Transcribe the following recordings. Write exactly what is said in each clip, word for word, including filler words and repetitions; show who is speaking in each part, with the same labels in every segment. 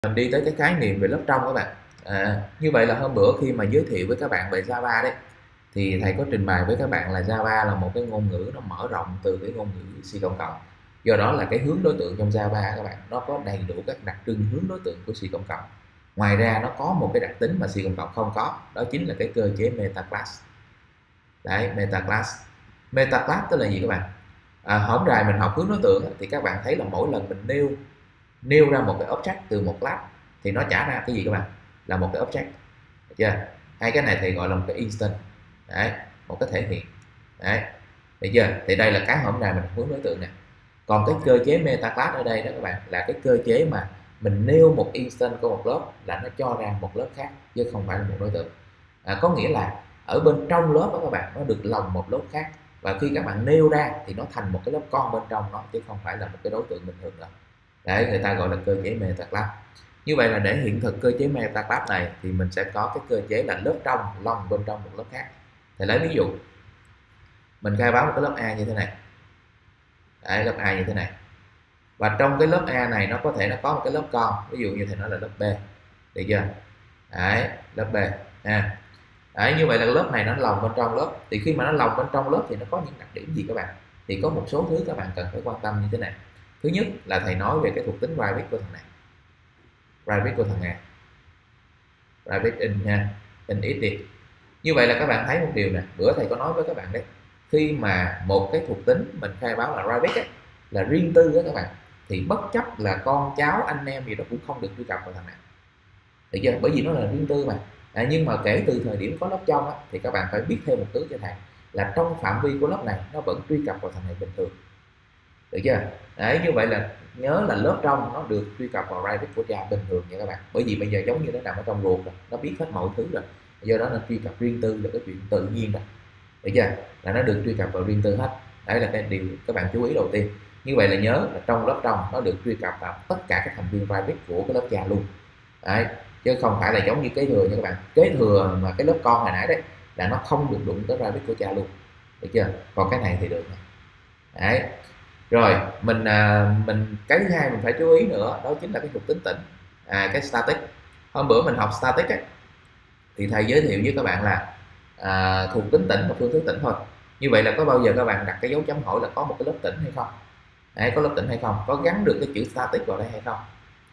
Speaker 1: Mình đi tới cái khái niệm về lớp trong các bạn. À, như vậy là hôm bữa khi mà giới thiệu với các bạn về Java đấy, thì thầy có trình bày với các bạn là Java là một cái ngôn ngữ nó mở rộng từ cái ngôn ngữ C cộng cộng. Do đó là cái hướng đối tượng trong Java các bạn nó có đầy đủ các đặc trưng hướng đối tượng của C cộng cộng. Ngoài ra nó có một cái đặc tính mà C cộng cộng không có, đó chính là cái cơ chế meta class. Đấy, meta class. Meta class tức là gì các bạn? À, hổm rày mình học hướng đối tượng thì các bạn thấy là mỗi lần mình nêu nêu ra một cái object từ một class thì nó trả ra cái gì các bạn? Là một cái object. Được chưa? Hai cái này thì gọi là một cái instance. Đấy, một cái thể hiện. Đấy. Được chưa? Thì đây là cái hổm rày mình hướng đối tượng nè. Còn cái cơ chế meta class ở đây đó các bạn là cái cơ chế mà mình nêu một instance của một lớp là nó cho ra một lớp khác chứ không phải là một đối tượng. À, có nghĩa là ở bên trong lớp đó các bạn nó được lồng một lớp khác, và khi các bạn nêu ra thì nó thành một cái lớp con bên trong nó chứ không phải là một cái đối tượng bình thường nữa. Đấy, người ta gọi là cơ chế meta class. Như vậy là để hiện thực cơ chế meta class này thì mình sẽ có cái cơ chế là lớp trong lồng bên trong một lớp khác. Thì lấy ví dụ mình khai báo một cái lớp A như thế này. Đấy, lớp A như thế này, và trong cái lớp A này nó có thể nó có một cái lớp con, ví dụ như thầy nói là lớp B, được chưa? Đấy, lớp B ha. Đấy, như vậy là lớp này nó lồng bên trong lớp, thì khi mà nó lồng bên trong lớp thì nó có những đặc điểm gì các bạn? Thì có một số thứ các bạn cần phải quan tâm như thế này. Thứ nhất là thầy nói về cái thuộc tính private của thằng này, private của thằng A, private in nha, in ít đi. Như vậy là các bạn thấy một điều nè, bữa thầy có nói với các bạn đấy, khi mà một cái thuộc tính mình khai báo là private ấy, là riêng tư đó các bạn, thì bất chấp là con cháu anh em gì đó cũng không được truy cập vào thằng này, được chưa? Bởi vì nó là riêng tư mà. À, nhưng mà kể từ thời điểm có lớp trong á, thì các bạn phải biết thêm một thứ cho thầy là trong phạm vi của lớp này nó vẫn truy cập vào thằng này bình thường, được chưa? Đấy, như vậy là nhớ là lớp trong nó được truy cập vào private của cha bình thường nha các bạn, bởi vì bây giờ giống như nó nằm ở trong ruột rồi, nó biết hết mọi thứ rồi, do đó nó truy cập riêng tư là cái chuyện tự nhiên rồi, được chưa? Là nó được truy cập vào riêng tư hết. Đấy là cái điều các bạn chú ý đầu tiên. Như vậy là nhớ là trong lớp trong nó được truy cập vào tất cả các thành viên private của cái lớp cha luôn. Đấy, chứ không phải là giống như kế thừa nha các bạn. Kế thừa mà cái lớp con hồi nãy đấy là nó không được đụng tới private của cha luôn, được chưa? Còn cái này thì được. Đấy. Rồi mình à, mình cái thứ hai mình phải chú ý nữa đó chính là cái thuộc tính tĩnh, à, cái static. Hôm bữa mình học static ấy, thì thầy giới thiệu với các bạn là à, thuộc tính tĩnh và phương thức tĩnh thôi. Như vậy là có bao giờ các bạn đặt cái dấu chấm hỏi là có một cái lớp tĩnh hay không? Đấy, có lớp tĩnh hay không? Có gắn được cái chữ static vào đây hay không?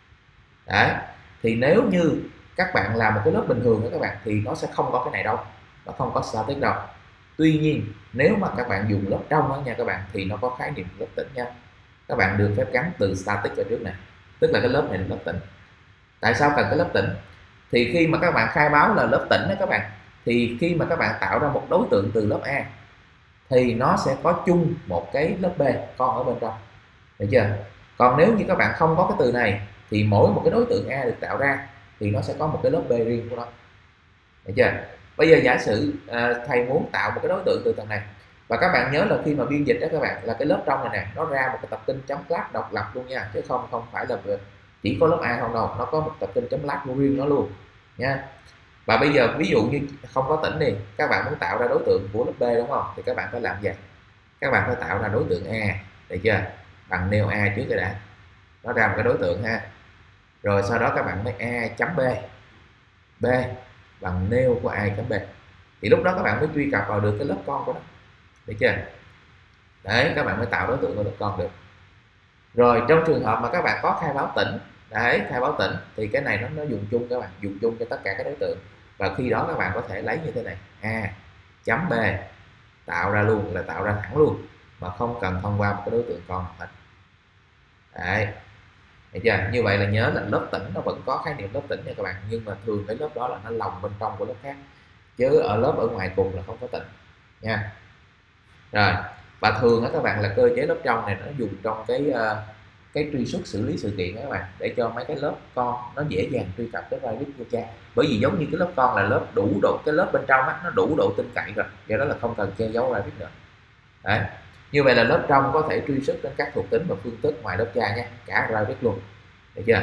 Speaker 1: Đấy, thì nếu như các bạn làm một cái lớp bình thường đó các bạn thì nó sẽ không có cái này đâu, nó không có static đâu. Tuy nhiên nếu mà các bạn dùng lớp trong đó nha các bạn thì nó có khái niệm lớp tĩnh nha. Các bạn được phép gắn từ static ở trước này, tức là cái lớp này là lớp tĩnh. Tại sao cần cái lớp tĩnh? Thì khi mà các bạn khai báo là lớp tĩnh đó các bạn, thì khi mà các bạn tạo ra một đối tượng từ lớp A thì nó sẽ có chung một cái lớp B con ở bên trong, được chưa? Còn nếu như các bạn không có cái từ này thì mỗi một cái đối tượng A được tạo ra thì nó sẽ có một cái lớp B riêng của nó, được chưa? Bây giờ giả sử à, thầy muốn tạo một cái đối tượng từ tầng này, và các bạn nhớ là khi mà biên dịch đó các bạn là cái lớp trong này nè nó ra một cái tập tin chấm class độc lập luôn nha, chứ không không phải là chỉ có lớp A không đâu, nó có một tập tin chấm class riêng nó luôn nha. Và bây giờ ví dụ như không có tĩnh thì các bạn muốn tạo ra đối tượng của lớp B đúng không, thì các bạn phải làm gì? Các bạn phải tạo ra đối tượng A, được chưa? Bằng nêu A trước rồi đã, nó ra một cái đối tượng ha, rồi sau đó các bạn mới A chấm B, B bằng nêu của A chấm B, thì lúc đó các bạn mới truy cập vào được cái lớp con của nó, được chưa? Đấy, các bạn mới tạo đối tượng của lớp con được. Rồi trong trường hợp mà các bạn có khai báo tĩnh, đấy, khai báo tĩnh thì cái này nó nó dùng chung, các bạn dùng chung cho tất cả các đối tượng, và khi đó các bạn có thể lấy như thế này, A chấm B tạo ra luôn, là tạo ra thẳng luôn mà không cần thông qua một cái đối tượng con hết. Đấy, được chưa? Như vậy là nhớ là lớp tĩnh nó vẫn có khái niệm lớp tĩnh nha các bạn, nhưng mà thường cái lớp đó là nó lồng bên trong của lớp khác, chứ ở lớp ở ngoài cùng là không có tĩnh nha. Rồi, và thường đó các bạn là cơ chế lớp trong này nó dùng trong cái uh, cái truy xuất xử lý sự kiện đó các bạn, để cho mấy cái lớp con nó dễ dàng truy cập tới private của cha, bởi vì giống như cái lớp con là lớp đủ độ, cái lớp bên trong á nó đủ độ tin cậy rồi, do đó là không cần che giấu private nữa. Đấy, như vậy là lớp trong có thể truy xuất đến các thuộc tính và phương thức ngoài lớp cha nha, cả private luôn, được chưa?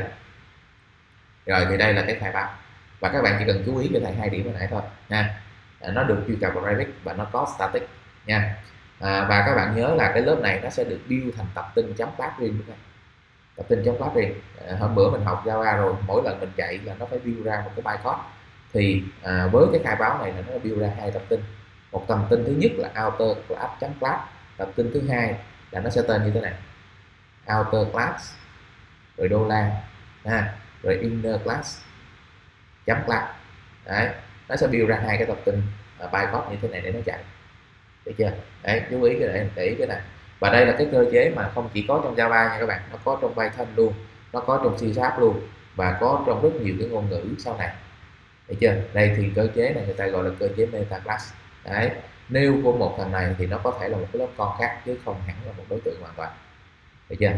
Speaker 1: Rồi thì đây là cái khai báo, và các bạn chỉ cần chú ý cho thầy hai điểm hồi nãy thôi nha, nó được truy cập vào private và nó có static nha. À, và các bạn nhớ là cái lớp này nó sẽ được build thành tập tin chấm class riêng nữa. tập tin chấm class riêng. À, hôm bữa mình học Java rồi, mỗi lần mình chạy là nó phải build ra một cái bytecode. Thì à, với cái khai báo này là nó build ra hai tập tin. Một tập tin thứ nhất là outer class chấm class, tập tin thứ hai là nó sẽ tên như thế này: outer class rồi đô la à, rồi inner class chấm class. Đấy, nó sẽ build ra hai cái tập tin uh, bytecode như thế này để nó chạy, được chưa? Đấy, chú ý cái này, để ý cái này. Và đây là cái cơ chế mà không chỉ có trong Java nha các bạn, nó có trong Python luôn, nó có trong C Sharp luôn, và có trong rất nhiều cái ngôn ngữ sau này, được chưa? Đây thì cơ chế này người ta gọi là cơ chế meta class. Đấy, nêu của một thằng này thì nó có thể là một cái lớp con khác chứ không hẳn là một đối tượng hoàn toàn, được chưa?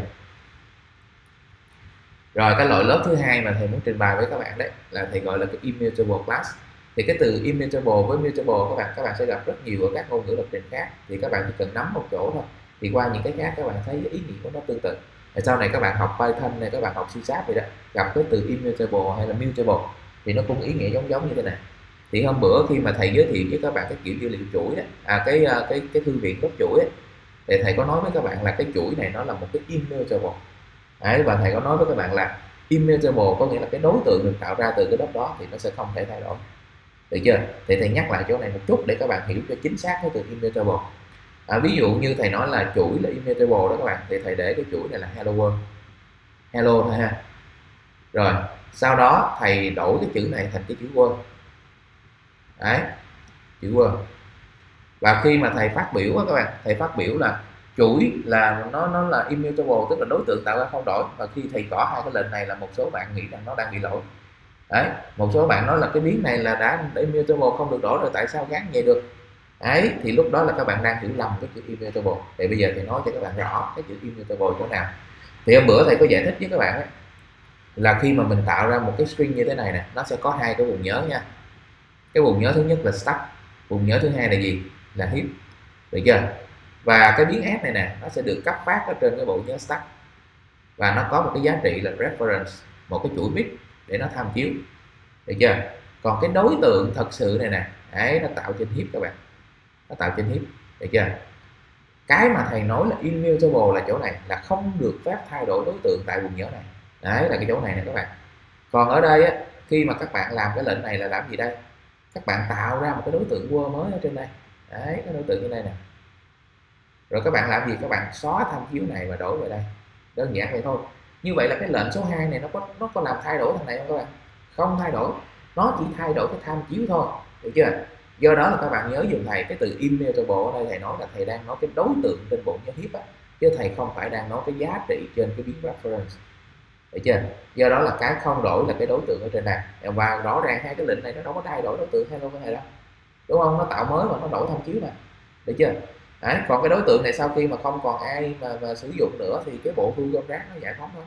Speaker 1: Rồi cái loại lớp thứ hai mà thầy muốn trình bày với các bạn đấy là thầy gọi là cái immutable class. Thì cái từ immutable với mutable các bạn các bạn sẽ gặp rất nhiều ở các ngôn ngữ lập trình khác, thì các bạn chỉ cần nắm một chỗ thôi, thì qua những cái khác các bạn thấy ý nghĩa của nó tương tự. Thì sau này các bạn học Python này, các bạn học C Sharp vậy đó, gặp cái từ immutable hay là mutable thì nó cũng ý nghĩa giống giống như thế này. Thì hôm bữa khi mà thầy giới thiệu với các bạn cái kiểu dữ liệu chuỗi đó, à, cái cái cái thư viện gốc chuỗi ấy, thì thầy có nói với các bạn là cái chuỗi này nó là một cái immutable. Đấy, và thầy có nói với các bạn là immutable có nghĩa là cái đối tượng được tạo ra từ cái lớp đó thì nó sẽ không thể thay đổi, được chưa? Thì thầy nhắc lại chỗ này một chút để các bạn hiểu cho chính xác cái từ immutable. À, ví dụ như thầy nói là chuỗi là immutable đó các bạn, thì thầy để cái chuỗi này là hello world, hello thôi ha. Rồi sau đó thầy đổi cái chữ này thành cái chữ world. Đấy, chữ world. Và khi mà thầy phát biểu đó các bạn, thầy phát biểu là chuỗi là nó nó là immutable, tức là đối tượng tạo ra không đổi. Và khi thầy gõ hai cái lệnh này là một số bạn nghĩ rằng nó đang bị lỗi. Đấy, một số bạn nói là cái biến này là đã immutable không được đổi rồi, tại sao gắn vậy được? Đấy, thì lúc đó là các bạn đang hiểu lầm cái chữ immutable. Thì bây giờ thì nói cho các bạn rõ cái chữ immutable chỗ nào. Thì hôm bữa thầy có giải thích với các bạn ấy, là khi mà mình tạo ra một cái string như thế này nè, nó sẽ có hai cái vùng nhớ nha. Cái vùng nhớ thứ nhất là stack, vùng nhớ thứ hai là gì? Là heap, được chưa? Và cái biến f này nè, nó sẽ được cấp phát ở trên cái bộ nhớ stack, và nó có một cái giá trị là reference, một cái chuỗi bit để nó tham chiếu, được chưa? Còn cái đối tượng thật sự này nè, đấy, nó tạo trên heap các bạn, nó tạo trên heap, được chưa? Cái mà thầy nói là immutable là chỗ này, là không được phép thay đổi đối tượng tại vùng nhớ này. Đấy là cái chỗ này nè các bạn. Còn ở đây á, khi mà các bạn làm cái lệnh này là làm gì đây? Các bạn tạo ra một cái đối tượng Word mới ở trên đây. Đấy, cái đối tượng như này nè. Rồi các bạn làm gì? Các bạn xóa tham chiếu này và đổi về đây. Đơn giản vậy thôi. Như vậy là cái lệnh số hai này nó có nó có làm thay đổi thằng này không các bạn? Không thay đổi. Nó chỉ thay đổi cái tham chiếu thôi, được chưa? Do đó là các bạn nhớ dùm thầy cái từ immutable ở đây, thầy nói là thầy đang nói cái đối tượng trên bộ nhớ heap á, chứ thầy không phải đang nói cái giá trị trên cái biến reference, được chưa? Do đó là cái không đổi là cái đối tượng ở trên này, và rõ ràng hai cái lệnh này nó đâu có thay đổi đối tượng hello cái này đâu, đúng không? Nó tạo mới mà nó đổi tham chiếu mà, được chưa? Đấy, còn cái đối tượng này sau khi mà không còn ai mà, mà sử dụng nữa thì cái bộ thu gom rác nó giải phóng thôi,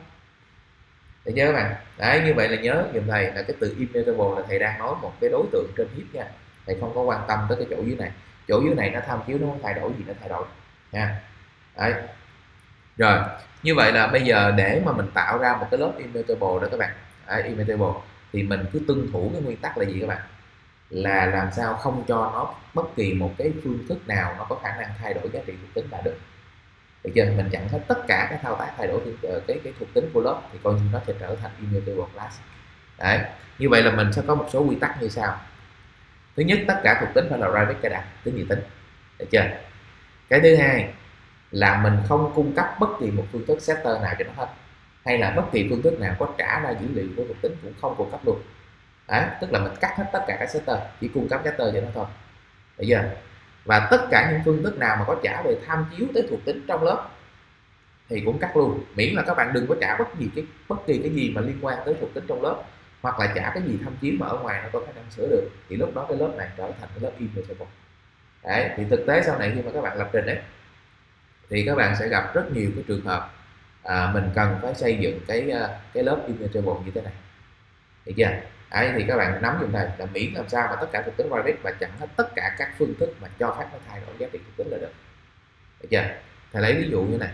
Speaker 1: được chưa các bạn? Đấy, như vậy là nhớ dùm thầy là cái từ immutable là thầy đang nói một cái đối tượng trên heap nha, thầy không có quan tâm tới cái chỗ dưới này. Chỗ dưới này nó tham chiếu, nó không thay đổi gì, nó thay đổi nha. Đấy, rồi như vậy là bây giờ để mà mình tạo ra một cái lớp immutable đó các bạn, Đấy, immutable thì mình cứ tuân thủ cái nguyên tắc là gì các bạn? Là làm sao không cho nó bất kỳ một cái phương thức nào nó có khả năng thay đổi giá trị thuộc tính là được, được chưa? Mình chặn hết tất cả các thao tác thay đổi cái cái thuộc tính của lớp thì coi như nó sẽ trở thành immutable class. Đấy, như vậy là mình sẽ có một số quy tắc như sau. Thứ nhất, tất cả thuộc tính phải là private cài đặt, tính dị tính, được chưa? Cái thứ hai là mình không cung cấp bất kỳ một phương thức setter nào cho nó hết, hay là bất kỳ phương thức nào có trả ra dữ liệu của thuộc tính cũng không cung cấp luôn. Đấy, tức là mình cắt hết tất cả các setter, chỉ cung cấp setter cho nó thôi, được chưa? Và tất cả những phương thức nào mà có trả về tham chiếu tới thuộc tính trong lớp thì cũng cắt luôn, miễn là các bạn đừng có trả bất kỳ cái bất kỳ cái gì mà liên quan tới thuộc tính trong lớp, hoặc là trả cái gì tham chiếu mà ở ngoài nó có khả năng sửa được, thì lúc đó cái lớp này trở thành cái lớp immutable. Đấy, thì thực tế sau này khi mà các bạn lập trình đấy thì các bạn sẽ gặp rất nhiều cái trường hợp à, mình cần phải xây dựng cái cái lớp immutable như thế này, được chưa? Đấy, thì các bạn nắm dùng này là miễn làm sao mà tất cả thuộc tính private và chặn hết tất cả các phương thức mà cho phép nó thay đổi giá trị thuộc tính là được, được chưa? Thầy lấy ví dụ như này,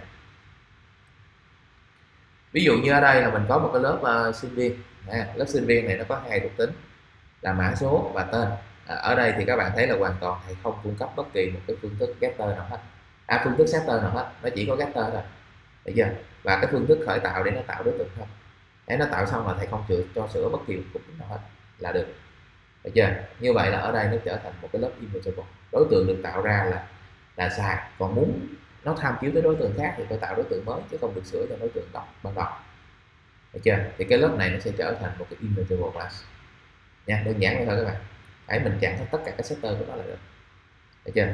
Speaker 1: ví dụ như ở đây là mình có một cái lớp uh, sinh viên, à, lớp sinh viên này nó có hai thuộc tính là mã số và tên. À, ở đây thì các bạn thấy là hoàn toàn thầy không cung cấp bất kỳ một cái phương thức getter nào hết, à, phương thức setter nào hết, nó chỉ có getter thôi, được chưa? Và cái phương thức khởi tạo để nó tạo đối tượng thôi. Đấy, nó tạo xong là thầy không chữa cho sửa bất kỳ một cục nào hết là được, được chưa? Như vậy là ở đây nó trở thành một cái lớp immutable. Đối tượng được tạo ra là là sai, còn muốn nó tham chiếu tới đối tượng khác thì phải tạo đối tượng mới chứ không được sửa cho đối tượng đọc ban đầu, được chưa? Thì cái lớp này nó sẽ trở thành một cái immutable class nha, đơn giản vậy thôi các bạn. Đấy, mình chặn hết tất cả các setter của nó là được, được chưa?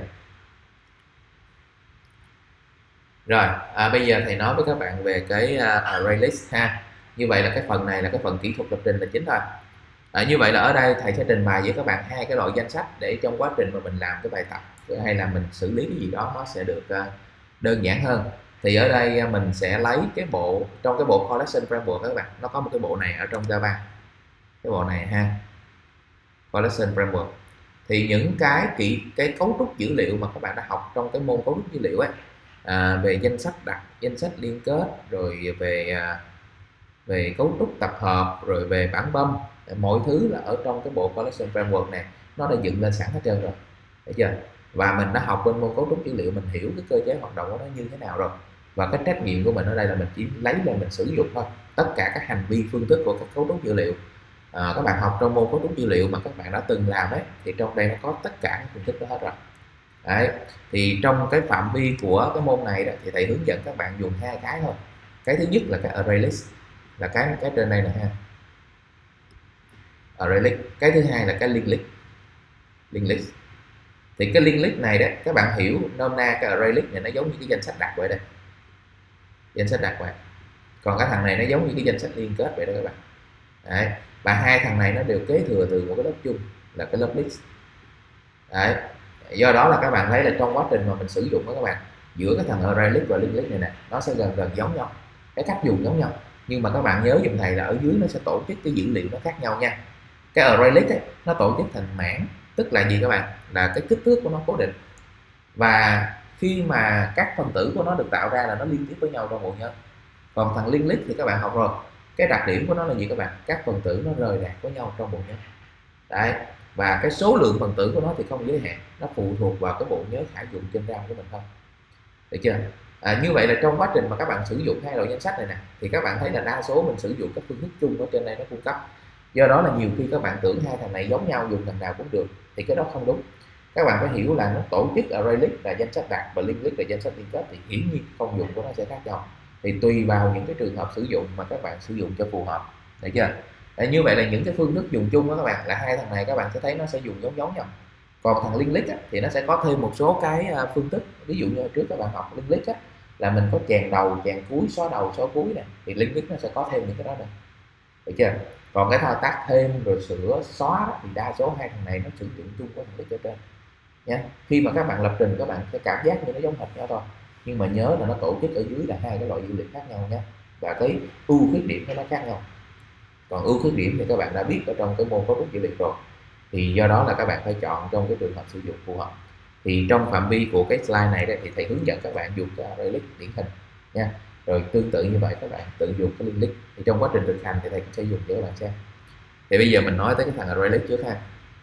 Speaker 1: Rồi à, bây giờ thầy nói với các bạn về cái uh, array list ha. Như vậy là cái phần này là cái phần kỹ thuật lập trình là chính thôi. À, như vậy là ở đây thầy sẽ trình bày với các bạn hai cái loại danh sách để trong quá trình mà mình làm cái bài tập hay là mình xử lý cái gì đó nó sẽ được uh, đơn giản hơn. Thì ở đây uh, mình sẽ lấy cái bộ trong cái bộ collection framework các bạn, nó có một cái bộ này ở trong Java, cái bộ này ha, collection framework. Thì những cái kỹ cái cấu trúc dữ liệu mà các bạn đã học trong cái môn cấu trúc dữ liệu ấy, à, về danh sách đặt, danh sách liên kết, rồi về à, về cấu trúc tập hợp, rồi về bảng băm, mọi thứ là ở trong cái bộ collection framework này nó đã dựng lên sẵn hết trơn rồi, được chưa? Và mình đã học bên môn cấu trúc dữ liệu, mình hiểu cái cơ chế hoạt động của nó như thế nào rồi, và cái trách nhiệm của mình ở đây là mình chỉ lấy lên mình sử dụng thôi. Tất cả các hành vi phương thức của các cấu trúc dữ liệu à, các bạn học trong môn cấu trúc dữ liệu mà các bạn đã từng làm ấy, thì trong đây nó có tất cả các phương thức đó hết rồi. Đấy, thì trong cái phạm vi của cái môn này đó, thì thầy hướng dẫn các bạn dùng hai cái thôi. Cái thứ nhất là cái array list, là cái cái trên đây nè ha, array list. Cái thứ hai là cái link list, link list. Thì cái link list này đó các bạn hiểu nôm na cái array list này nó giống như cái danh sách đặt vậy đây, danh sách đặt vậy. Còn cái thằng này nó giống như cái danh sách liên kết vậy đó các bạn. Đấy, và hai thằng này nó đều kế thừa từ một cái lớp chung là cái lớp list. Đấy, do đó là các bạn thấy là trong quá trình mà mình sử dụng đó các bạn, giữa cái thằng array list và link list này nè, nó sẽ gần gần giống nhau, cái cách dùng giống nhau, nhưng mà các bạn nhớ giùm thầy là ở dưới nó sẽ tổ chức cái dữ liệu nó khác nhau nha. Cái array list ấy, nó tổ chức thành mảng, tức là gì các bạn, là cái kích thước của nó cố định, và khi mà các phân tử của nó được tạo ra là nó liên tiếp với nhau trong bộ nhớ. Còn thằng link list thì các bạn học rồi, cái đặc điểm của nó là gì các bạn, các phần tử nó rời rạc với nhau trong bộ nhớ. Đấy, và cái số lượng phần tử của nó thì không giới hạn, nó phụ thuộc vào cái bộ nhớ khả dụng trên RAM của mình thôi, được chưa? À, như vậy là trong quá trình mà các bạn sử dụng hai loại danh sách này nè, thì các bạn thấy là đa số mình sử dụng các phương thức chung ở trên đây nó cung cấp. Do đó là nhiều khi các bạn tưởng hai thằng này giống nhau, dùng thằng nào cũng được, thì cái đó không đúng. Các bạn phải hiểu là nó tổ chức array list là danh sách đặt và link list là danh sách liên kết, thì hiển nhiên công dụng của nó sẽ khác nhau. Thì tùy vào những cái trường hợp sử dụng mà các bạn sử dụng cho phù hợp, được chưa? Đấy, như vậy là những cái phương thức dùng chung đó các bạn, là hai thằng này các bạn sẽ thấy nó sẽ dùng giống giống nhau. Còn thằng link list á, thì nó sẽ có thêm một số cái phương thức, ví dụ như trước các bạn học link list á, là mình có chèn đầu, chèn cuối, xóa đầu, xóa cuối này, thì link list nó sẽ có thêm những cái đó này, được chưa? Còn cái thao tác thêm rồi sửa xóa đó, thì đa số hai thằng này nó sử dụng chung với thằng list ở trên nha. Khi mà các bạn lập trình các bạn sẽ cảm giác như nó giống hệt nhau thôi, nhưng mà nhớ là nó tổ chức ở dưới là hai cái loại dữ liệu khác nhau nhé, và cái ưu khuyết điểm của nó khác nhau. Còn ưu khuyết điểm thì các bạn đã biết ở trong cái môn cấu trúc dữ liệu rồi, thì do đó là các bạn phải chọn trong cái trường hợp sử dụng phù hợp. Thì trong phạm vi của cái slide này đây, thì thầy hướng dẫn các bạn dùng cái array list điển hình nha. Rồi tương tự như vậy các bạn tự dùng cái link list, thì trong quá trình thực hành thì thầy cũng sẽ dùng để các bạn xem. Thì bây giờ mình nói tới cái thằng array list trước ha.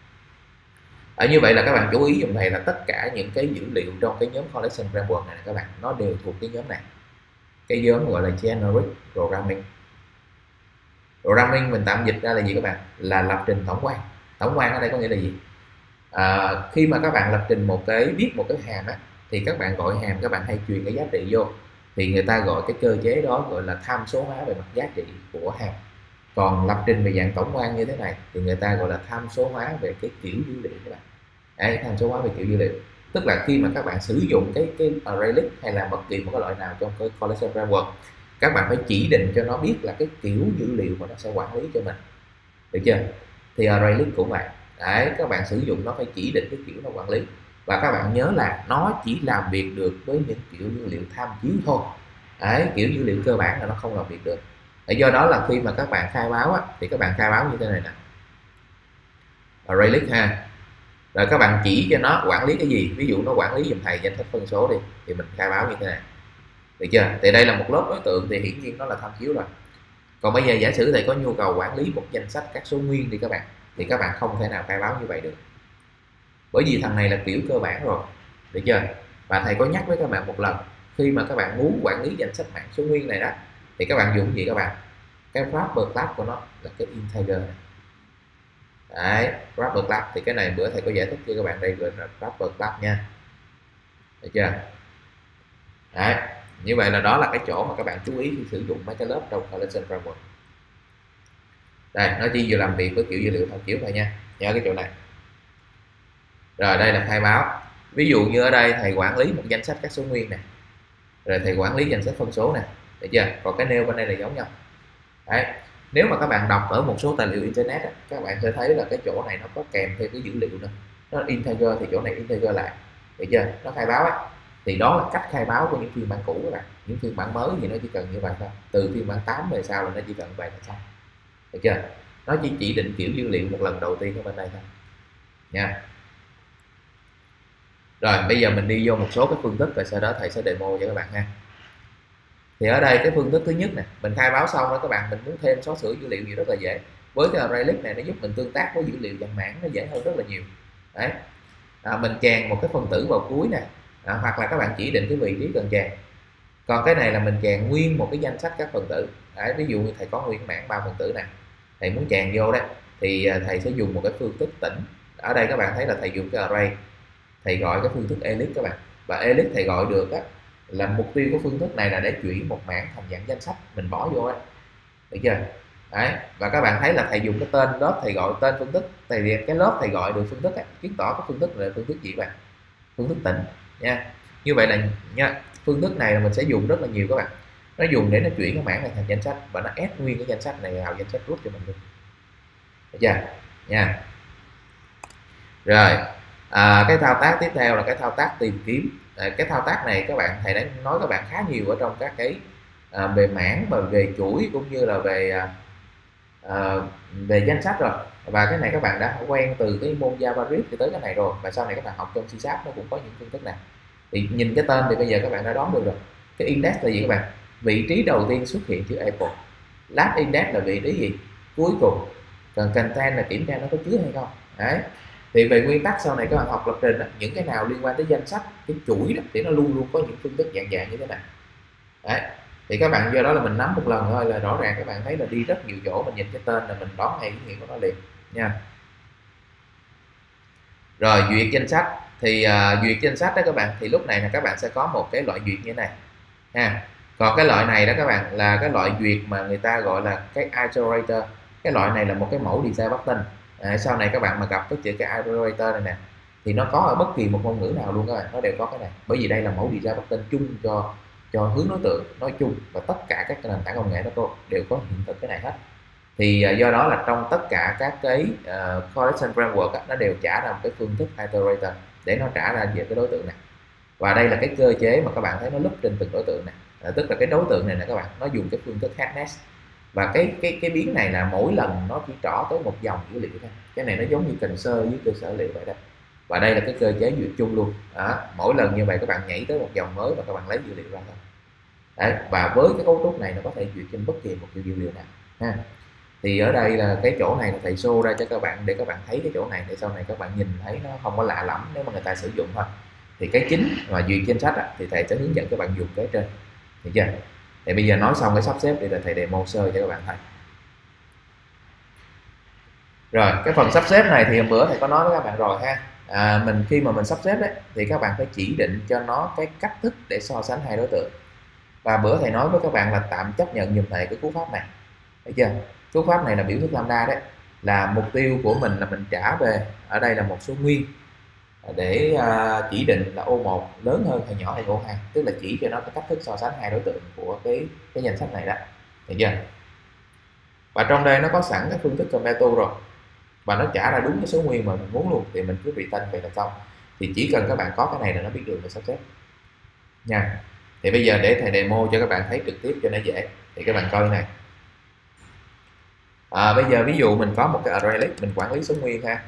Speaker 1: Ở như vậy là các bạn chú ý dùm thầy là tất cả những cái dữ liệu trong cái nhóm collection framework này các bạn, nó đều thuộc cái nhóm này, cái nhóm gọi là generic programming. Programming mình tạm dịch ra là gì các bạn, là lập trình tổng quan. Tổng quan ở đây có nghĩa là gì? À, khi mà các bạn lập trình một cái viết một cái hàm á, thì các bạn gọi hàm, các bạn hay truyền cái giá trị vô, thì người ta gọi cái cơ chế đó gọi là tham số hóa về mặt giá trị của hàm. Còn lập trình về dạng tổng quan như thế này thì người ta gọi là tham số hóa về cái kiểu dữ liệu các bạn. Đấy, tham số hóa về kiểu dữ liệu, tức là khi mà các bạn sử dụng cái cái array list hay là bất kỳ một cái loại nào trong cái collection framework, các bạn phải chỉ định cho nó biết là cái kiểu dữ liệu mà nó sẽ quản lý cho mình, được chưa? Thì array list cũng vậy. Đấy, các bạn sử dụng nó phải chỉ định cái kiểu nó quản lý, và các bạn nhớ là nó chỉ làm việc được với những kiểu dữ liệu tham chiếu thôi. Đấy, kiểu dữ liệu cơ bản là nó không làm việc được. Để do đó là khi mà các bạn khai báo á, thì các bạn khai báo như thế này nè, array list ha, rồi các bạn chỉ cho nó quản lý cái gì, ví dụ nó quản lý giùm thầy danh sách phân số đi, thì mình khai báo như thế này, được chưa? Thì đây là một lớp đối tượng thì hiển nhiên nó là tham chiếu rồi. Còn bây giờ giả sử thầy có nhu cầu quản lý một danh sách các số nguyên đi các bạn, thì các bạn không thể nào khai báo như vậy được, bởi vì thằng này là kiểu cơ bản rồi, được chưa? Và thầy có nhắc với các bạn một lần khi mà các bạn muốn quản lý danh sách mạng số nguyên này đó thì các bạn dùng gì các bạn? Cái wrapper class của nó là cái integer này. Đấy, wrapper class thì cái này bữa thầy có giải thích cho các bạn đây, gọi là wrapper class nha. Được chưa? Đấy, như vậy là đó là cái chỗ mà các bạn chú ý khi sử dụng mấy cái lớp trong Collection Framework. Đây, nó chỉ vừa làm việc với kiểu dữ liệu tham chiếu thôi nha, nhớ cái chỗ này. Rồi đây là khai báo. Ví dụ như ở đây thầy quản lý một danh sách các số nguyên này, rồi thầy quản lý danh sách phân số này, được chưa? Còn cái nêu bên đây là giống nhau. Đấy, nếu mà các bạn đọc ở một số tài liệu internet các bạn sẽ thấy là cái chỗ này nó có kèm thêm cái dữ liệu nữa, nó integer thì chỗ này integer lại, được chưa? Nó khai báo ấy. Thì đó là cách khai báo của những phiên bản cũ các bạn. Những phiên bản mới thì nó chỉ cần như vậy thôi, từ phiên bản tám về sau là nó chỉ cần vậy là xong, được chưa? Nó chỉ chỉ định kiểu dữ liệu một lần đầu tiên ở bên đây thôi nha. Rồi bây giờ mình đi vô một số cái phương thức và sau đó thầy sẽ demo cho các bạn ha. Thì ở đây cái phương thức thứ nhất nè, mình khai báo xong đó các bạn, mình muốn thêm xóa sửa dữ liệu gì rất là dễ. Với cái array list này nó giúp mình tương tác với dữ liệu dàn mảng nó dễ hơn rất là nhiều. Đấy, à, mình chèn một cái phân tử vào cuối nè, à, hoặc là các bạn chỉ định cái vị trí cần chèn. Còn cái này là mình chèn nguyên một cái danh sách các phần tử. Đấy, ví dụ như thầy có nguyên mảng ba phần tử này, thầy muốn chèn vô đấy thì thầy sẽ dùng một cái phương thức tĩnh. Ở đây các bạn thấy là thầy dùng cái array, thầy gọi cái phương thức elix các bạn, và elix thầy gọi được á là mục tiêu của phương thức này là để chuyển một mảng thành dạng danh sách mình bỏ vô ấy, được chưa? Đấy, và các bạn thấy là thầy dùng cái tên lớp thầy gọi tên phương thức, thầy cái lớp thầy gọi được phương thức ấy, chứng tỏ cái phương thức là phương thức gì bạn? Phương thức tĩnh nha. Như vậy là nha, phương thức này là mình sẽ dùng rất là nhiều các bạn. Nó dùng để nó chuyển cái mảng này thành danh sách và nó ép nguyên cái danh sách này vào danh sách root cho mình luôn, được chưa nha? Rồi à, cái thao tác tiếp theo là cái thao tác tìm kiếm. À, cái thao tác này các bạn thầy đã nói các bạn khá nhiều ở trong các cái à, về mảng và về chuỗi cũng như là về à, về danh sách rồi, và cái này các bạn đã quen từ cái môn JavaScript cho tới cái này rồi, và sau này các bạn học trong C# nó cũng có những phương thức này. Thì nhìn cái tên thì bây giờ các bạn đã đoán được rồi. Cái index là gì các bạn? Vị trí đầu tiên xuất hiện chữ Apple. Last index là vị trí gì? Cuối cùng. Còn content là kiểm tra nó có chứa hay không. Đấy. Thì về nguyên tắc sau này các bạn học lập trình đó, những cái nào liên quan tới danh sách, cái chuỗi đó, thì nó luôn luôn có những phương thức dạng dạng như thế này. Đấy. Thì các bạn do đó là mình nắm một lần thôi là rõ ràng các bạn thấy là đi rất nhiều chỗ, mình nhìn cái tên là mình đoán ngay ý nghĩa của nó liền nha. Rồi duyệt danh sách thì uh, duyệt danh sách đó các bạn, thì lúc này là các bạn sẽ có một cái loại duyệt như thế này ha. Còn cái loại này đó các bạn là cái loại duyệt mà người ta gọi là cái iterator. Cái loại này là một cái mẫu design button. À, sau này các bạn mà gặp cái chữ cái iterator này nè thì nó có ở bất kỳ một ngôn ngữ nào luôn các bạn, nó đều có cái này, bởi vì đây là mẫu design button chung cho cho hướng đối tượng nói chung, và tất cả các nền tảng công nghệ nó có, đều có hiện thực cái này hết. Thì uh, do đó là trong tất cả các cái uh, collection framework á, nó đều trả ra một cái phương thức iterator để nó trả ra về cái đối tượng này. Và đây là cái cơ chế mà các bạn thấy nó lúp trên từng đối tượng này, à, tức là cái đối tượng này nè các bạn, nó dùng cái phương thức hardness, và cái cái cái biến này là mỗi lần nó chỉ trỏ tới một dòng dữ liệu thôi. Cái này nó giống như cần sơ với cơ sở liệu vậy đó. Và đây là cái cơ chế duyệt chung luôn. Đó, mỗi lần như vậy các bạn nhảy tới một dòng mới và các bạn lấy dữ liệu ra thôi. Đấy, và với cái cấu trúc này nó có thể duyệt trên bất kỳ một kiểu dữ liệu nào ha. Thì ở đây là cái chỗ này là thầy show ra cho các bạn để các bạn thấy cái chỗ này, để sau này các bạn nhìn thấy nó không có lạ lắm nếu mà người ta sử dụng thôi. Thì cái chính mà duyệt danh sách á, thì thầy sẽ hướng dẫn các bạn dùng cái trên, được chưa? Thì bây giờ nói xong cái sắp xếp thì là thầy demo sơ cho các bạn thấy. Rồi cái phần sắp xếp này thì hôm bữa thầy có nói với các bạn rồi ha. À, mình khi mà mình sắp xếp đấy thì các bạn phải chỉ định cho nó cái cách thức để so sánh hai đối tượng. Và bữa thầy nói với các bạn là tạm chấp nhận dùm thầy cái cú pháp này, thấy chưa? Cú pháp này là biểu thức lambda đấy, là mục tiêu của mình là mình trả về ở đây là một số nguyên để uh, chỉ định là ô một lớn hơn hay nhỏ hơn ô hai, tức là chỉ cho nó cái cách thức so sánh hai đối tượng của cái cái danh sách này đó, thấy chưa? Và trong đây nó có sẵn cái phương thức compare to rồi, và nó trả ra đúng cái số nguyên mà mình muốn luôn, thì mình cứ return về là xong. Thì chỉ cần các bạn có cái này là nó biết đường để sắp xếp nha. Thì bây giờ để thầy demo cho các bạn thấy trực tiếp cho nó dễ, thì các bạn coi này. À, bây giờ ví dụ mình có một cái array list, mình quản lý số nguyên ha,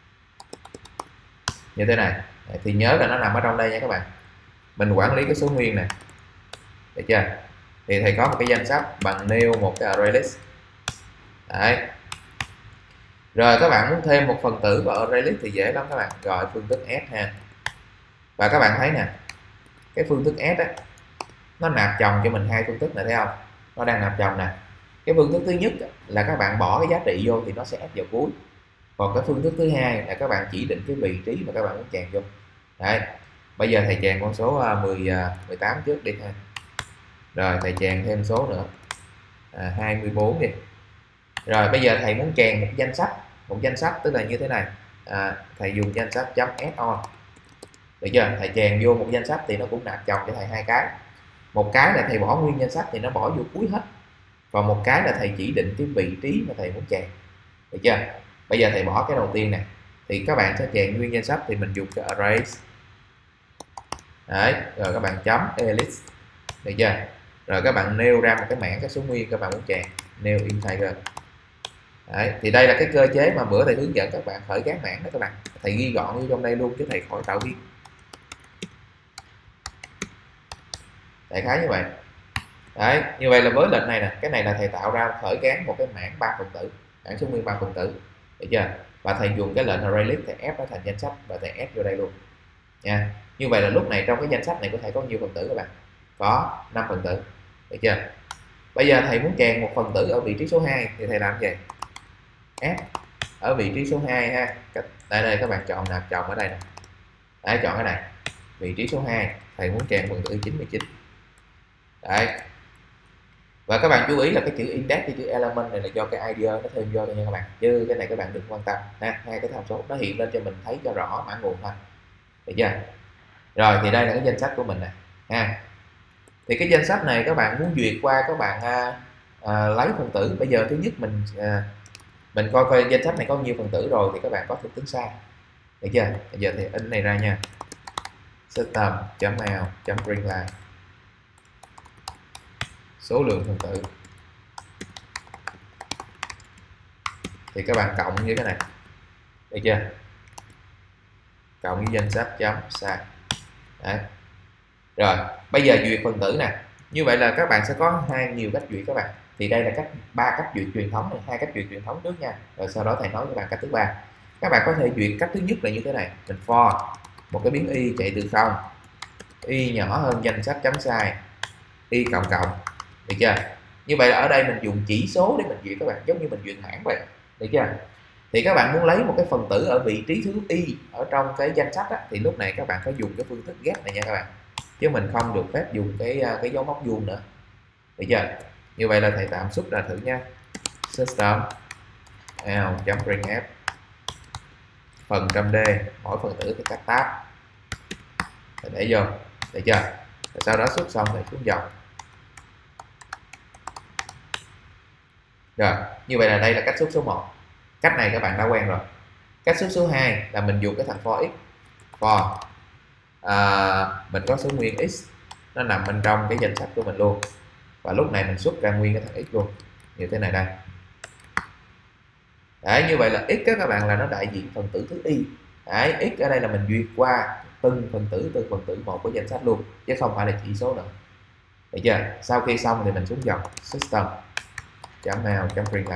Speaker 1: như thế này, thì nhớ là nó nằm ở trong đây nha các bạn. Mình quản lý cái số nguyên này, được chưa? Thì thầy có một cái danh sách bằng nêu một cái array list. Đấy. Rồi các bạn muốn thêm một phần tử vào array list thì dễ lắm các bạn, gọi phương thức add ha. Và các bạn thấy nè, cái phương thức add á, nó nạp chồng cho mình hai phương thức này, thấy không? Nó đang nạp chồng nè. Cái phương thức thứ nhất là các bạn bỏ cái giá trị vô thì nó sẽ ép vào cuối. Còn cái phương thức thứ hai là các bạn chỉ định cái vị trí mà các bạn muốn chèn vô. Đấy. Bây giờ thầy chèn con số mười, mười tám trước đi ha. Rồi thầy chèn thêm số nữa. À, hai mươi bốn đi. Rồi bây giờ thầy muốn chèn một danh sách, một danh sách tức là như thế này. À, thầy dùng danh sách chấm add on. Được chưa? Thầy chèn vô một danh sách thì nó cũng nạp chồng cho thầy hai cái. Một cái là thầy bỏ nguyên danh sách thì nó bỏ vô cuối hết. Còn một cái là thầy chỉ định cái vị trí mà thầy muốn chèn. Được chưa? Bây giờ thầy bỏ cái đầu tiên này thì các bạn sẽ chèn nguyên danh sách thì mình dùng cái array. Đấy, rồi các bạn chấm elix. Được chưa? Rồi các bạn nêu ra một cái mảng cái số nguyên các bạn muốn chèn, nêu integer. Đấy, thì đây là cái cơ chế mà bữa thầy hướng dẫn các bạn khởi các mảng đó các bạn. Thầy ghi gọn như trong đây luôn chứ thầy khỏi tạo ghi. Đại khái như vậy. Đấy, như vậy là với lệnh này nè, cái này là thầy tạo ra khởi gán một cái mảng ba phần tử, mảng số nguyên ba phần tử. Được chưa? Và thầy dùng cái lệnh array list thầy ép nó thành danh sách và thầy ép vô đây luôn. Nha. Như vậy là lúc này trong cái danh sách này có thể có nhiêu phần tử các bạn? Có năm phần tử. Được chưa? Bây giờ thầy muốn chèn một phần tử ở vị trí số hai thì thầy làm gì? Ép ở vị trí số hai ha. Tại đây các bạn chọn nạp chồng ở đây nè. Đấy, chọn cái này. Vị trí số hai, thầy muốn chèn phần tử chín mươi chín. Đấy. Và các bạn chú ý là cái chữ index với chữ element này là do cái i đê nó thêm vô thôi nha các bạn, chứ cái này các bạn đừng quan tâm ha. Hai cái tham số nó hiện lên cho mình thấy cho rõ mã nguồn thôi. Được chưa? Rồi thì đây là cái danh sách của mình nè ha. Thì cái danh sách này các bạn muốn duyệt qua các bạn à, à, lấy phần tử. Bây giờ thứ nhất mình à, mình coi coi danh sách này có nhiêu phần tử rồi thì các bạn có thể tính sai. Được chưa? Bây giờ thì in này ra nha. System.out.println số lượng phần tử thì các bạn cộng như thế này. Được chưa? Cộng với danh sách chấm sai. Đấy. Rồi bây giờ duyệt phần tử nè. Như vậy là các bạn sẽ có hai nhiều cách duyệt các bạn. Thì đây là cách ba cách duyệt truyền thống này, hai cách duyệt truyền thống trước nha. Rồi sau đó thầy nói các bạn cách thứ ba. Các bạn có thể duyệt cách thứ nhất là như thế này. Mình for một cái biến y chạy từ không, y nhỏ hơn danh sách chấm sai, y cộng cộng. Được chưa? Như vậy là ở đây mình dùng chỉ số để mình duyệt các bạn, giống như mình duyệt mảng vậy. Được chưa? Thì các bạn muốn lấy một cái phần tử ở vị trí thứ y ở trong cái danh sách á, thì lúc này các bạn phải dùng cái phương thức get này nha các bạn, chứ mình không được phép dùng cái cái dấu móc vuông nữa. Được chưa? Như vậy là thầy tạm xuất ra thử nha. System out.printf phần trăm d, mỗi phần tử thì cắt tab để vô. Được chưa? Rồi sau đó xuất xong thì xuống dòng. Rồi, như vậy là đây là cách xuất số một. Cách này các bạn đã quen rồi. Cách xuất số hai là mình dùng cái thằng for x. For à, mình có số nguyên x nó nằm bên trong cái danh sách của mình luôn. Và lúc này mình xuất ra nguyên cái thằng x luôn. Như thế này đây. Đấy, như vậy là x các bạn là nó đại diện phần tử thứ y. Đấy, x ở đây là mình duyệt qua từng phần tử từng phần tử một của danh sách luôn, chứ không phải là chỉ số nữa. Được chưa? Sau khi xong thì mình xuống dòng system out.println.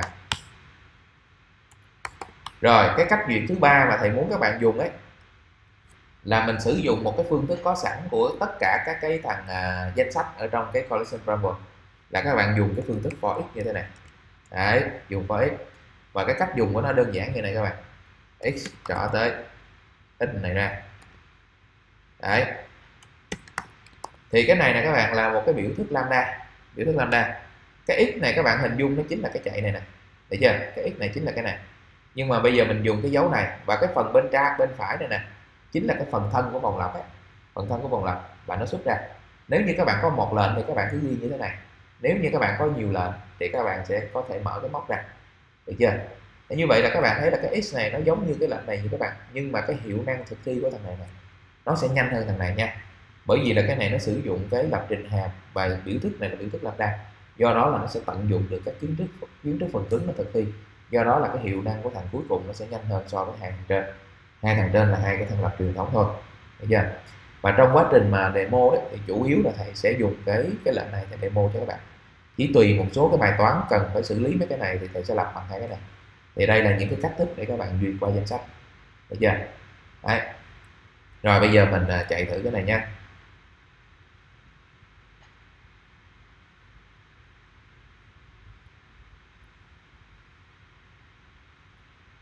Speaker 1: Rồi cái cách duyệt thứ ba mà thầy muốn các bạn dùng ấy là mình sử dụng một cái phương thức có sẵn của tất cả các cái thằng uh, danh sách ở trong cái collection framework, là các bạn dùng cái phương thức for x như thế này. Đấy, dùng for x. Và cái cách dùng của nó đơn giản như này các bạn. X trỏ tới x này ra. Đấy. Thì cái này nè các bạn là một cái biểu thức lambda. Biểu thức lambda. Cái x này các bạn hình dung nó chính là cái chạy này nè. Được chưa? Cái x này chính là cái này. Nhưng mà bây giờ mình dùng cái dấu này, và cái phần bên trái bên phải này nè chính là cái phần thân của vòng lặp ấy. Phần thân của vòng lặp và nó xuất ra. Nếu như các bạn có một lệnh thì các bạn cứ ghi như thế này. Nếu như các bạn có nhiều lệnh thì các bạn sẽ có thể mở cái móc ra. Được chưa? Thế như vậy là các bạn thấy là cái x này nó giống như cái lệnh này như các bạn, nhưng mà cái hiệu năng thực thi của thằng này này nó sẽ nhanh hơn thằng này nha. Bởi vì là cái này nó sử dụng cái lập trình hàm và biểu thức này là biểu thức lambda. Do đó là nó sẽ tận dụng được các kiến thức kiến thức phần cứng nó thực thi. Do đó là cái hiệu năng của thằng cuối cùng nó sẽ nhanh hơn so với hai thằng trên. Hai thằng trên là hai cái thằng lập truyền thống thôi. Được chưa? Và trong quá trình mà demo đấy thì chủ yếu là thầy sẽ dùng cái cái lệnh này để demo cho các bạn. Chỉ tùy một số cái bài toán cần phải xử lý mấy cái này thì thầy sẽ lập bằng hai cái này. Thì đây là những cái cách thức để các bạn duyệt qua danh sách. Được chưa? Đấy. Rồi bây giờ mình chạy thử cái này nha.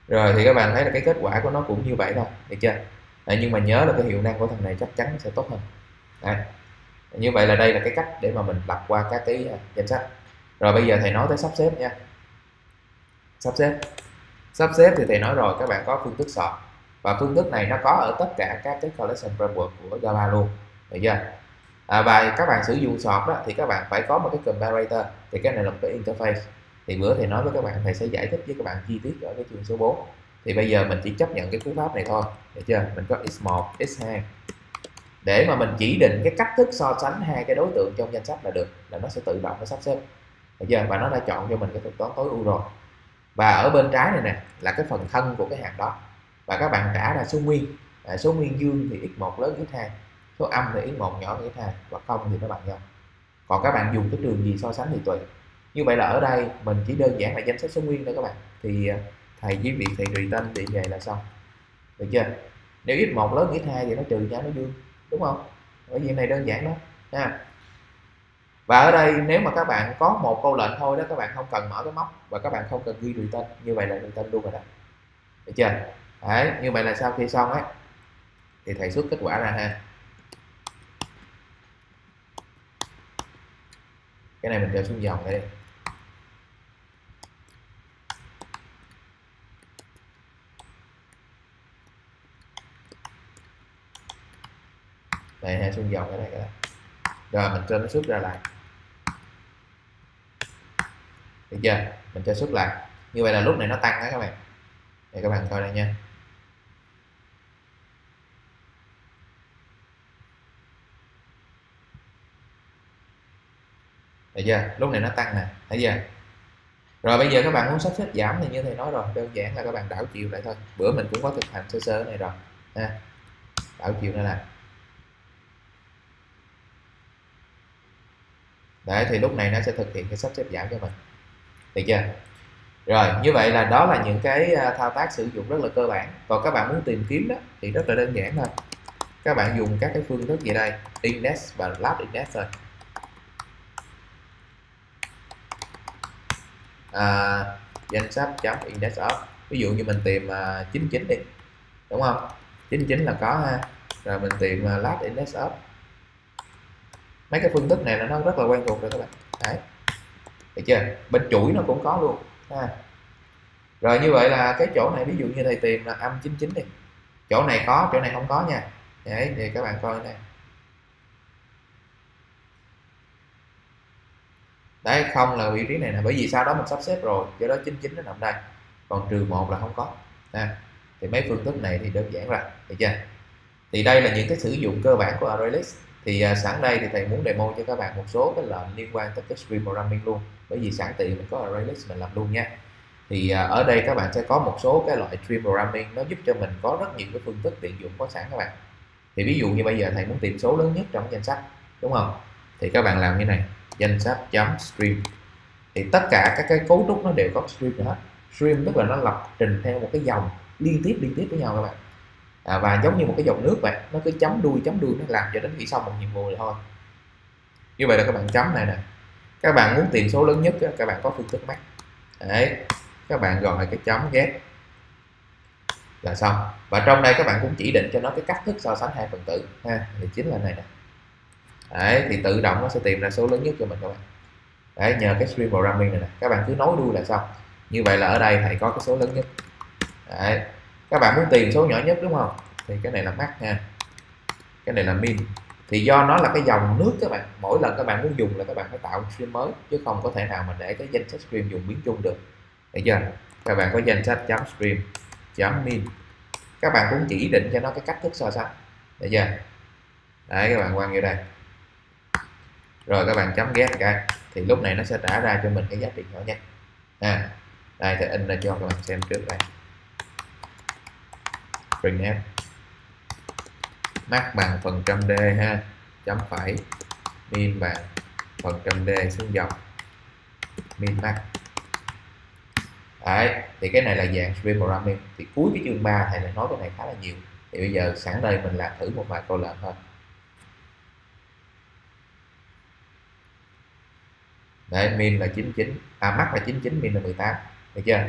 Speaker 1: Rồi thì các bạn thấy là cái kết quả của nó cũng như vậy thôi, được chưa? Đấy, nhưng mà nhớ là cái hiệu năng của thằng này chắc chắn sẽ tốt hơn. Đấy. Như vậy là đây là cái cách để mà mình lật qua các cái danh sách. Rồi bây giờ thầy nói tới sắp xếp nha. Sắp xếp. Sắp xếp thì thầy nói rồi, các bạn có phương thức sort, và phương thức này nó có ở tất cả các cái collection framework của Java luôn, được chưa? À, và các bạn sử dụng sort đó thì các bạn phải có một cái comparator, thì cái này là một cái interface. Thì bữa thầy nói với các bạn, thầy sẽ giải thích với các bạn chi tiết ở cái chương số bốn. Thì bây giờ mình chỉ chấp nhận cái cú pháp này thôi, được chưa? Mình có x một, x hai để mà mình chỉ định cái cách thức so sánh hai cái đối tượng trong danh sách là được, là nó sẽ tự động nó sắp xếp, được chưa? Và nó đã chọn cho mình cái thuật toán tối ưu rồi. Và ở bên trái này nè là cái phần thân của cái hàm đó, và các bạn trả ra số nguyên. À, số nguyên dương thì x một lớn x hai, số âm thì x một nhỏ hơn x hai, và không thì nó bằng nhau. Còn các bạn dùng cái trường gì so sánh thì tùy. Như vậy là ở đây mình chỉ đơn giản là danh sách số nguyên thôi các bạn. Thì thầy với việc thầy return thì vậy là xong, được chưa? Nếu x một lớn x hai thì nó trừ nhau nó dương, đúng không? Bởi vì này đơn giản đó ha. Và ở đây nếu mà các bạn có một câu lệnh thôi đó, các bạn không cần mở cái móc và các bạn không cần ghi return, như vậy là return luôn rồi đó, được chưa? Đấy, như vậy là sau khi xong ấy thì thầy xuất kết quả ra ha. Cái này mình cho xuống dòng đây. Đây ha, xuống dòng cái này cái này. Rồi mình cho nó xuất ra lại, được chưa? Mình cho xuất lại. Như vậy là lúc này nó tăng đó các bạn. Để các bạn coi đây nha. Được chưa? Lúc này nó tăng nè, thấy chưa? Rồi bây giờ các bạn muốn sắp xếp giảm thì như thầy nói rồi, đơn giản là các bạn đảo chiều lại thôi. Bữa mình cũng có thực hành sơ sơ này rồi ha. Đảo chiều này là. Đấy, thì lúc này nó sẽ thực hiện cái sắp xếp giảm cho mình, được chưa? Rồi như vậy là đó là những cái thao tác sử dụng rất là cơ bản. Còn các bạn muốn tìm kiếm đó thì rất là đơn giản thôi. Các bạn dùng các cái phương thức gì đây, index và last index thôi. À, danh sách chấm index of, ví dụ như mình tìm uh, chín mươi chín đi, đúng không? chín mươi chín là có ha. Rồi mình tìm uh, last index of. Mấy cái phương thức này là nó rất là quen thuộc rồi các bạn. Đấy, được chưa? Bên chuỗi nó cũng có luôn ha. Rồi như vậy là cái chỗ này ví dụ như thầy tìm là âm chín mươi chín đi, chỗ này có, chỗ này không có nha. Đấy, thì các bạn coi này. Đấy, không là vị trí này nè, bởi vì sau đó mình sắp xếp rồi, do đó chín mươi chín nó nằm đây, còn trừ một là không có ha. Thì mấy phương thức này thì đơn giản rồi, được chưa? Thì đây là những cái sử dụng cơ bản của ArrayList. Thì uh, sẵn đây thì thầy muốn demo cho các bạn một số cái lệnh liên quan tới cái stream programming luôn, bởi vì sẵn tiện mình có ArrayList mình làm luôn nha. Thì uh, ở đây các bạn sẽ có một số cái loại stream programming nó giúp cho mình có rất nhiều cái phương thức tiện dụng có sẵn các bạn. Thì ví dụ như bây giờ thầy muốn tìm số lớn nhất trong danh sách, đúng không? Thì các bạn làm như này, danh sách chấm stream, thì tất cả các cái cấu trúc nó đều có stream hết. Stream tức là nó lập trình theo một cái dòng liên tiếp liên tiếp với nhau các bạn. À, và giống như một cái dòng nước vậy, nó cứ chấm đuôi chấm đuôi nó làm cho đến khi xong một nhiệm vụ rồi thôi. Như vậy là các bạn chấm này nè, các bạn muốn tìm số lớn nhất các bạn có phương thức max. Đấy, các bạn gọi cái chấm get là xong. Và trong đây các bạn cũng chỉ định cho nó cái cách thức so sánh hai phần tử ha, thì chính là này nè. Đấy, thì tự động nó sẽ tìm ra số lớn nhất cho mình các bạn. Đấy, nhờ cái stream programming này nè, các bạn cứ nối đuôi là xong. Như vậy là ở đây thầy có cái số lớn nhất. Đấy, các bạn muốn tìm số nhỏ nhất đúng không? Thì cái này là max ha, cái này là min. Thì do nó là cái dòng nước các bạn, mỗi lần các bạn muốn dùng là các bạn phải tạo stream mới, chứ không có thể nào mà để cái danh sách stream dùng biến chung được, được chưa? Các bạn có danh sách chấm stream chấm min, các bạn cũng chỉ định cho nó cái cách thức so sánh, được chưa? Đấy, các bạn quan vô đây, rồi các bạn chấm get cái, thì lúc này nó sẽ trả ra cho mình cái giá trị nhỏ nhất. À, đây thì in ra cho các bạn xem trước đây. Printf max bằng phần trăm d ha, chấm phẩy min bằng phần trăm d xuống dòng min max. Đấy, thì cái này là dạng stream programming. Thì cuối cái chương ba thầy lại nói cái này khá là nhiều. Thì bây giờ sẵn đây mình làm thử một vài câu lệnh thôi. Đấy, min là chín mươi chín, à max là chín mươi chín, min là mười tám, được chưa?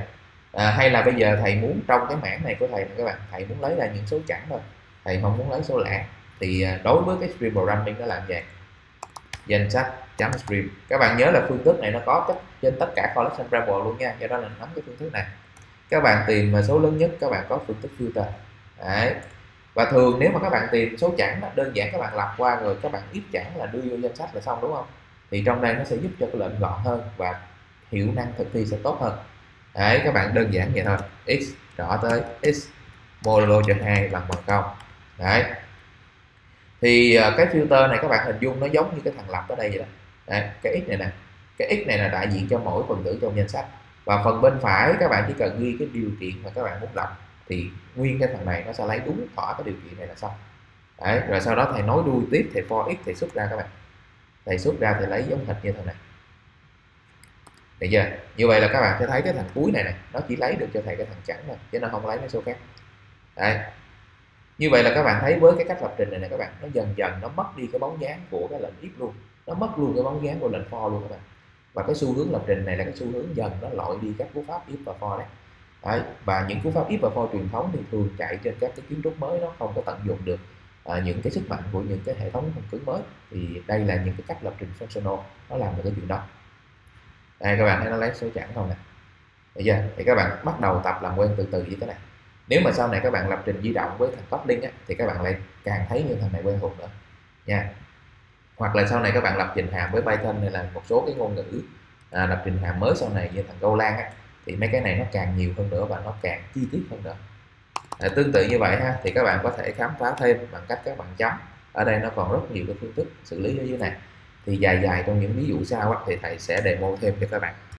Speaker 1: À, hay là bây giờ thầy muốn trong cái mảng này của thầy này các bạn, thầy muốn lấy ra những số chẵn thôi, thầy không muốn lấy số lẻ, thì đối với cái stream programming nó làm vậy. Danh sách chấm stream, các bạn nhớ là phương thức này nó có trên tất cả collection variable luôn nha, do đó là nắm cái phương thức này. Các bạn tìm mà số lớn nhất các bạn có phương thức filter. Đấy. Và thường nếu mà các bạn tìm số chẵn đơn giản các bạn lặp qua rồi các bạn if chẵn là đưa vô danh sách là xong, đúng không? Thì trong đây nó sẽ giúp cho cái lệnh gọn hơn và hiệu năng thực thi sẽ tốt hơn. Đấy, các bạn đơn giản vậy thôi. X trỏ tới x modulo cho hai bằng bằng không. Đấy. Thì cái filter này các bạn hình dung nó giống như cái thằng lặp ở đây vậy đó. Đấy, cái x này nè, cái x này là đại diện cho mỗi phần tử trong danh sách, và phần bên phải các bạn chỉ cần ghi cái điều kiện mà các bạn muốn đọc thì nguyên cái thằng này nó sẽ lấy đúng thỏa cái điều kiện này là xong. Đấy, rồi sau đó thầy nối đuôi tiếp, thầy for x thầy xuất ra các bạn, thầy xuất ra thì lấy giống hệt như thằng này. Được chưa? Như vậy là các bạn sẽ thấy cái thằng cuối này này nó chỉ lấy được cho thầy cái thằng chẵn thôi, chứ nó không lấy mấy số khác. Đấy. Như vậy là các bạn thấy với cái cách lập trình này này các bạn, nó dần dần nó mất đi cái bóng dáng của cái lệnh if luôn, nó mất luôn cái bóng dáng của lệnh for luôn các bạn. Và cái xu hướng lập trình này là cái xu hướng dần nó loại đi các cú pháp if và for đấy. Đấy. Và những cú pháp if và for truyền thống thì thường chạy trên các cái kiến trúc mới, nó không có tận dụng được à, những cái sức mạnh của những cái hệ thống phần cứng mới. Thì đây là những cái cách lập trình functional nó làm được cái chuyện đó. Đây các bạn thấy nó lấy số chẵn không nè. Bây giờ thì các bạn bắt đầu tập làm quen từ từ với cái này. Nếu mà sau này các bạn lập trình di động với thằng Kotlin á, thì các bạn lại càng thấy như thằng này quen thuộc nữa nha. Hoặc là sau này các bạn lập trình hàm với Python hay là một số cái ngôn ngữ à, lập trình hàm mới sau này như thằng Golang á, thì mấy cái này nó càng nhiều hơn nữa và nó càng chi tiết hơn nữa. À, tương tự như vậy ha, thì các bạn có thể khám phá thêm bằng cách các bạn chấm. Ở đây nó còn rất nhiều cái phương thức xử lý ở dưới này. Thì dài dài trong những ví dụ sau á, thì thầy sẽ demo thêm cho các bạn.